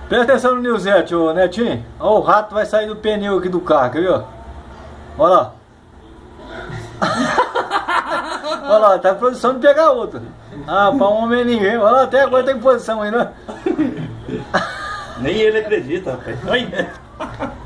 Presta atenção no Nilzete, ô Netinho. Ó, o rato vai sair do pneu aqui do carro, quer ver? Olha lá. Olha lá, tá em posição de pegar outro. Ah, pra um homem ninguém. Olha lá, até agora tá em posição ainda. Nem ele acredita, rapaz.